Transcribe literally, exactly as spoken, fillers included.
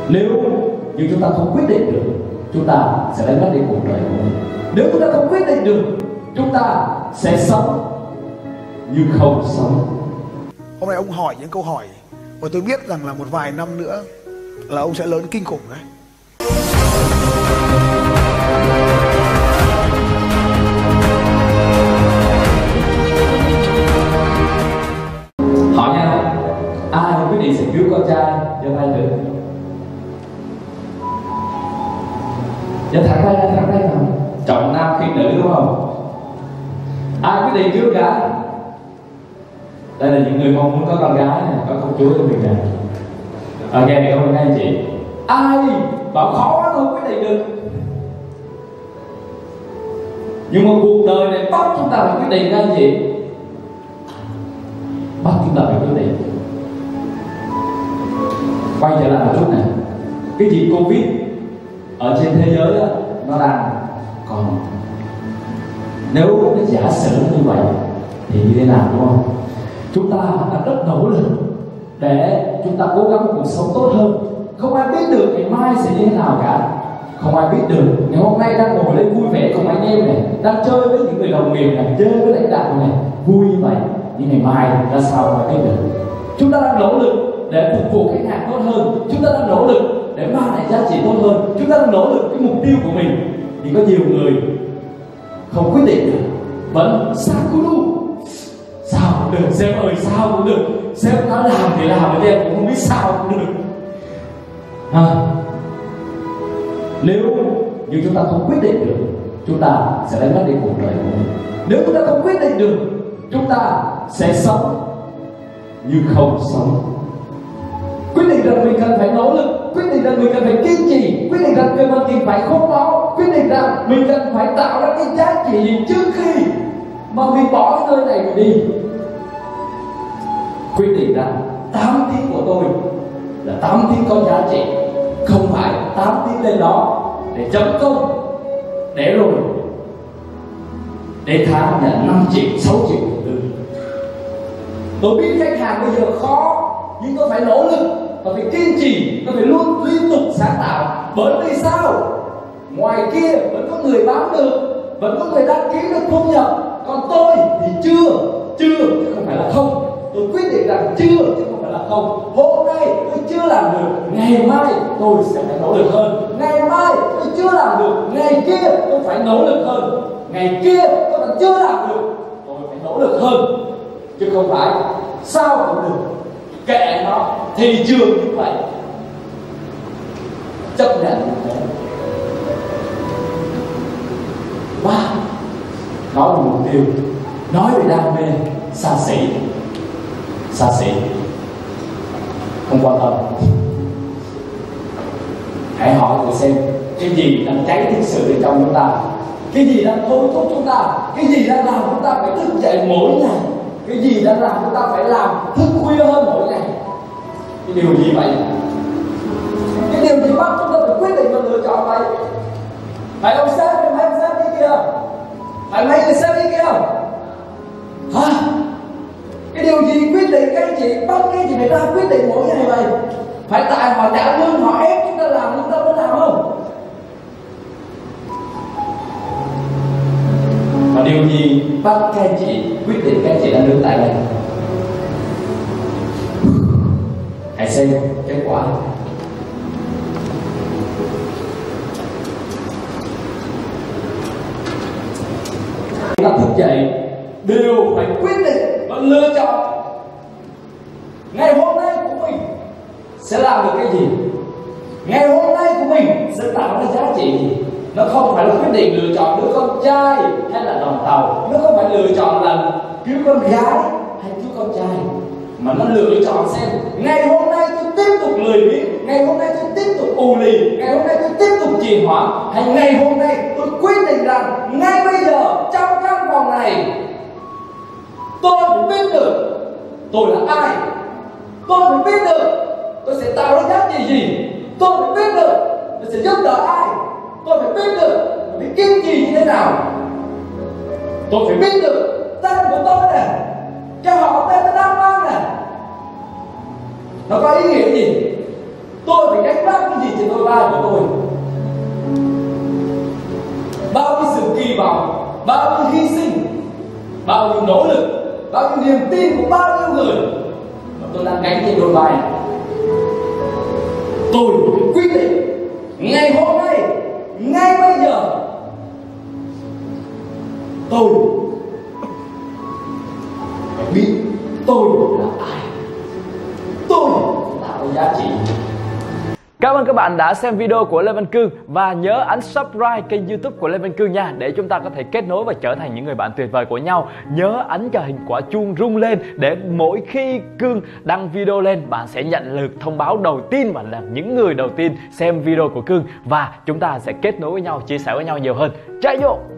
Nếu như chúng ta không quyết định được, chúng ta sẽ đánh mất đi cuộc đời của mình. Nếu chúng ta không quyết định được, chúng ta sẽ sống như không sống. Hôm nay ông hỏi những câu hỏi và tôi biết rằng là một vài năm nữa là ông sẽ lớn kinh khủng đấy. Hỏi nha, ai quyết định sẽ cứu con trai cho tay thử? Cho thẳng tay ra, thẳng tay nào. Trọng nam khinh nữ đúng không? Ai quyết định cứu cả? Đây là những người mong muốn có con gái này, có công chúa cho mình này. Ok, cảm ơn các anh chị. Ai bảo khó quá tôi quyết định được. Nhưng mà cuộc đời này bắt chúng ta phải quyết định các anh chị. Bắt chúng ta phải quyết định. Quay trở lại một chút này. Cái dịch Covid ở trên thế giới đó, nó đang còn. Nếu nó giả sử như vậy thì như thế nào đúng không? Chúng ta đã rất nỗ lực để chúng ta cố gắng một cuộc sống tốt hơn. Không ai biết được ngày mai sẽ như thế nào cả. Không ai biết được ngày hôm nay đang ngồi đây vui vẻ cùng anh em này, đang chơi với những người đồng nghiệp này, chơi với lãnh đạo này, vui như vậy. Nhưng ngày mai ra sao không ai biết được. Chúng ta đang nỗ lực để phục vụ khách hàng tốt hơn. Chúng ta đang nỗ lực để mang lại giá trị tốt hơn. Chúng ta đang nỗ lực cái mục tiêu của mình. Thì có nhiều người không quyết định được, vẫn sao cũng đủ. Sao cũng được, sếp ơi sao cũng được. Sếp nói làm thì làm, thì em cũng không biết sao cũng được. À, nếu như chúng ta không quyết định được, chúng ta sẽ đánh mất đi cuộc đời của mình. Nếu chúng ta không quyết định được, chúng ta sẽ sống như không sống. Quyết định rằng mình cần phải nỗ lực, quyết định rằng mình cần phải kiên trì, quyết định rằng mình cần phải khôn máu, quyết định rằng mình cần phải tạo ra cái giá trị gì trước khi mà mình bỏ cái nơi này mình đi. Quyết định rằng tám tiếng của tôi là tám tiếng có giá trị, không phải tám tiếng lên đó để chấm công, để rồi để tháng nhận năm triệu, sáu triệu đầu tư. Tôi biết khách hàng bây giờ khó, nhưng tôi phải nỗ lực, tôi phải kiên trì, tôi phải luôn liên tục sáng tạo. Bởi vì sao? Ngoài kia vẫn có người bán được, vẫn có người đăng ký được thu nhập, còn tôi thì chưa, chưa chứ không phải là không. Tôi quyết định rằng chưa chứ không phải là không. Hôm nay tôi chưa làm được, ngày mai tôi sẽ phải nỗ lực hơn. Ngày mai tôi chưa làm được, ngày kia tôi phải nỗ lực hơn. Ngày kia tôi vẫn chưa làm được, tôi phải nỗ lực hơn. Chứ không phải sao cũng được, kệ nó, thị trường như vậy, chấp nhận như thế. Ba, nói về mục tiêu, nói về đam mê, xa xỉ, xa xỉ, không quan tâm. Hãy hỏi thử xem cái gì đang cháy thực sự bên trong chúng ta, cái gì đang thôi thúc chúng ta, cái gì đang làm chúng ta phải thức dậy mỗi ngày, cái gì đang làm chúng ta phải làm thức khuya hơn mỗi ngày. Cái điều gì vậy? Cái điều gì bắt chúng ta phải quyết định và lựa chọn vậy? Phải ông sếp hay mấy ông sếp đi kia? Phải mấy người sếp đi kia? Hả? Cái điều gì quyết định các anh chị bắt các anh chị phải ra quyết định mỗi ngày vậy? Phải tại họ trả lương, họ ép chúng ta làm, chúng ta mới làm không? Và điều gì bắt các anh chị quyết định các anh chị đang đứng tại đây? Hãy xem kết quả. Ta thức dậy đều phải quyết định và lựa chọn ngày hôm nay của mình sẽ làm được cái gì, ngày hôm nay của mình sẽ tạo ra giá trị gì. Nó không phải là quyết định lựa chọn đứa con trai hay là đồng tàu, nó không phải lựa chọn là cứu con gái hay cứu con trai, mà nó lựa chọn xem ngày hôm nay tôi tiếp tục lười biếng, ngày hôm nay tôi tiếp tục ù lì, ngày hôm nay tôi tiếp tục trì hoãn, hay ngày hôm nay tôi quyết định rằng ngay bây giờ trong căn phòng này tôi phải biết được tôi là ai, tôi phải biết được tôi sẽ tạo ra giá trị gì, tôi phải biết được tôi sẽ giúp đỡ ai, tôi phải biết được tôi phải kiên trì như thế nào, tôi phải biết được tên của tôi này, cái họ tên tôi đang mang này, nó có ý nghĩa gì. tôi phải gánh vác cái gì trên đôi vai của tôi. Bao nhiêu sự kỳ vọng, bao nhiêu hy sinh, bao nhiêu nỗ lực, bao nhiêu niềm tin của bao nhiêu người mà tôi đang gánh trên đôi vai. Tôi quyết định ngày hôm nay, ngay bây giờ, tôi phải biết tôi là ai, tôi tạo giá trị. Cảm ơn các bạn đã xem video của Lê Văn Cương và nhớ ấn subscribe kênh YouTube của Lê Văn Cương nha, để chúng ta có thể kết nối và trở thành những người bạn tuyệt vời của nhau. Nhớ ấn cho hình quả chuông rung lên để mỗi khi Cương đăng video lên, bạn sẽ nhận được thông báo đầu tiên và là những người đầu tiên xem video của Cương, và chúng ta sẽ kết nối với nhau, chia sẻ với nhau nhiều hơn. Chạy vô!